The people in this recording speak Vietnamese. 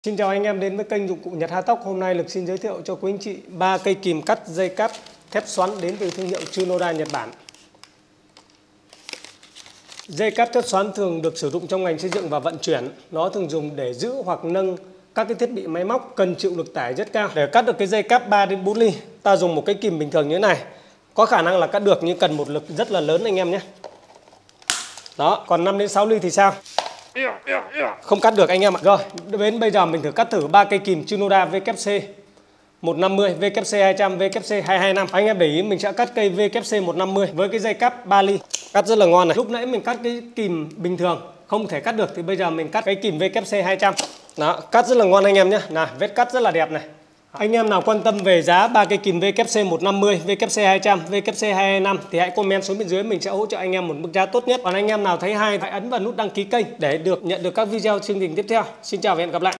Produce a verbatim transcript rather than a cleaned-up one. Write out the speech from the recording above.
Xin chào anh em đến với kênh dụng cụ Nhật Há Tóc. Hôm nay Lực xin giới thiệu cho quý anh chị ba cây kìm cắt dây cáp thép xoắn đến từ thương hiệu Tsunoda Nhật Bản. Dây cáp thép xoắn thường được sử dụng trong ngành xây dựng và vận chuyển. Nó thường dùng để giữ hoặc nâng các cái thiết bị máy móc cần chịu lực tải rất cao. Để cắt được cái dây cáp ba đến bốn ly, ta dùng một cái kìm bình thường như thế này. Có khả năng là cắt được nhưng cần một lực rất là lớn anh em nhé. Đó, còn năm đến sáu ly thì sao? Không cắt được anh em ạ. Rồi, đến bây giờ mình thử cắt thử ba cây kìm Tsunoda vê kép xê một năm mươi, vê kép xê hai trăm, vê kép xê hai hai năm. Anh em để ý mình sẽ cắt cây vê kép xê một năm mươi với cái dây cáp ba ly. Cắt rất là ngon này. Lúc nãy mình cắt cái kìm bình thường không thể cắt được thì bây giờ mình cắt cái kìm vê kép xê hai trăm. Đó, cắt rất là ngon anh em nhé. Nào, vết cắt rất là đẹp này. Anh em nào quan tâm về giá ba cây kìm vê kép xê một năm mươi, vê kép xê hai trăm, vê kép xê hai hai năm thì hãy comment xuống bên dưới, mình sẽ hỗ trợ anh em một mức giá tốt nhất. Còn anh em nào thấy hay hãy ấn vào nút đăng ký kênh để được nhận được các video chương trình tiếp theo. Xin chào và hẹn gặp lại.